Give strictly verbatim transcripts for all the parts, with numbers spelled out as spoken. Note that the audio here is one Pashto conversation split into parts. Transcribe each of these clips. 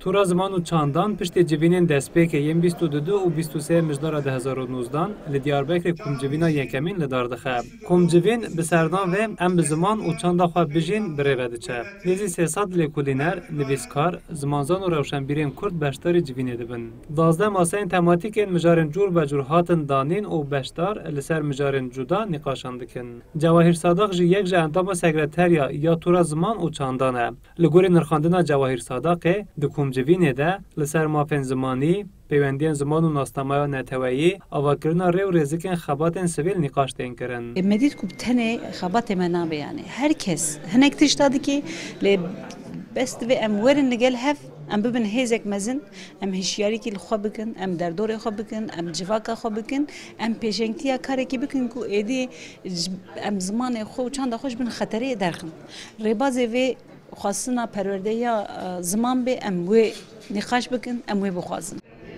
تورا زمان و چاندان پشت جوینین دستپیک یم بیست و دو و بیست و سه مجدار ده هزار و نوزده لدیاربکر کمجوینا یکمین لدار دخه. کمجوین به سردان و ام به زمان و چاندا خواه بجین بره ودچه. لیزی سیصد لکولینر نویسکار زمانزان و روشنبیرین کرد بشتار جوینه دبن. دازده ماسین تماتیکین مجارن جور و جورهاتن دانین و بشتار لسر مجارن جدا نقاشان دکن. جواهر صادق جی یک جه اندام سکرتریا یا تورا زمان و چاندانه. لگوری نرخاندنا جواهر صادقه دکم جوینه ده لسر مافن زمانی پیوندین زمان و ناستمایا نتوایی آواکرنا ریو رزکن خباتن سویل نقاش دین کرن. مدید کو تنه خبات منابع یعنی هر کس هنک تشتادی که ل بست و ام ورن نگل هف ام ببن هیزک مزن ام هشیاری کی خواب بکن ام دردور خواب بکن ام جواکا خواب بکن ام پیشنگتیا کاری کی بکن کو ایدی ام زمان خو چند خوش بن خطری درخن رباز و خاصنا پرورده یا زمان به ام و نقاش بکن ام و بخوازن.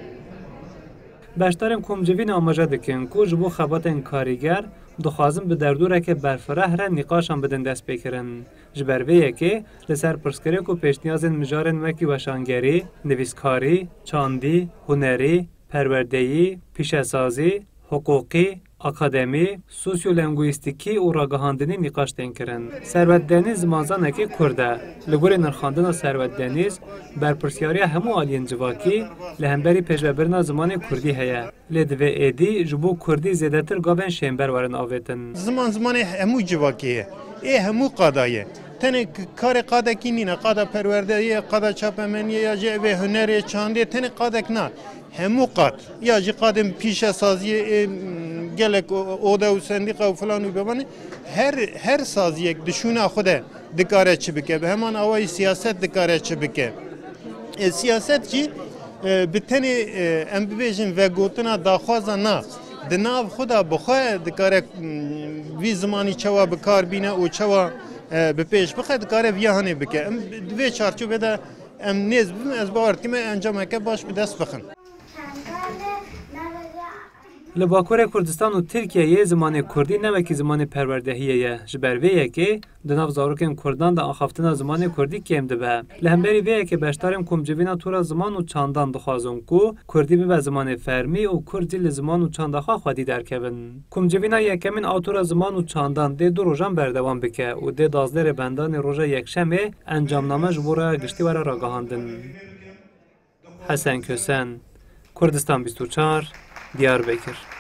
بشترم کمجوین آماجه دکن کو جبو خباتن کاریگر دخوازم به دردوره که برفره را نقاشم بدن دست بکرن. جبرویه که لسر پرسکری کو پیشنیازن مجارن وکی وشانگری، نویسکاری، چاندی، هنری، پروردهی، پیشه‌سازی، حقوقی، اکادمی، سوسیولینگویستیکی و راگهاندنی نقاش دین کرن. ثروت دنیز مازانه که کرده. لگوری نرخاندن ثروت دنیز بر پرسیاری همو آلین جواکی لهمبری پیشبرنا زمان کردی هیا. لدو ایدی جبو کردی زیادتر گاون شنبر ورن آویتن. زمان زمان همو جواکیه. ای همو قادایه. تنه کار قاده کی نینه قاده پروردهی قاده چاپمنی یا جوه هنری چانده تنه قاده کنا همو قاد یا جی قادم پیش سازی گلک اوده و صندوق و فلان و بمانه هر هر سازی یک دشونه خوده دکاره چه بکه به همان آوای سیاست دکاره چه بکه سیاست چی بتنی ام بیشن و گوتنا داخوازه نه دناو خدا بخواه دکاره وی زمانی چوا بکار بینه و چوا به پیش بخواد کار ویهانی بکه ام دوی چارچوبه ده ام نیز بیم از با ارتیمه انجام که باش به دست بخن. لباکور کردستان و ترکیه یه زمان کردی نوکی زمان پروردهیه یه جبرویه که دناف زاروکن کردان دا آخافتنا زمان کردی کم دبه لهمبری ویه که بشتارم کمجوینا تورا زمان و چاندان دخوازم کو کردی به زمان فرمی و کردی لزمان و چاندخوا خودی درکبن کمجوینا یکمین آتورا زمان و چاندان ده دو روژان بردوان بکه و ده دازدر بندان روژا یکشمه انجام نامه جبورا گشتی وره راگهاندن. حسن کسن کردستان بیست و چهار دیاربکر.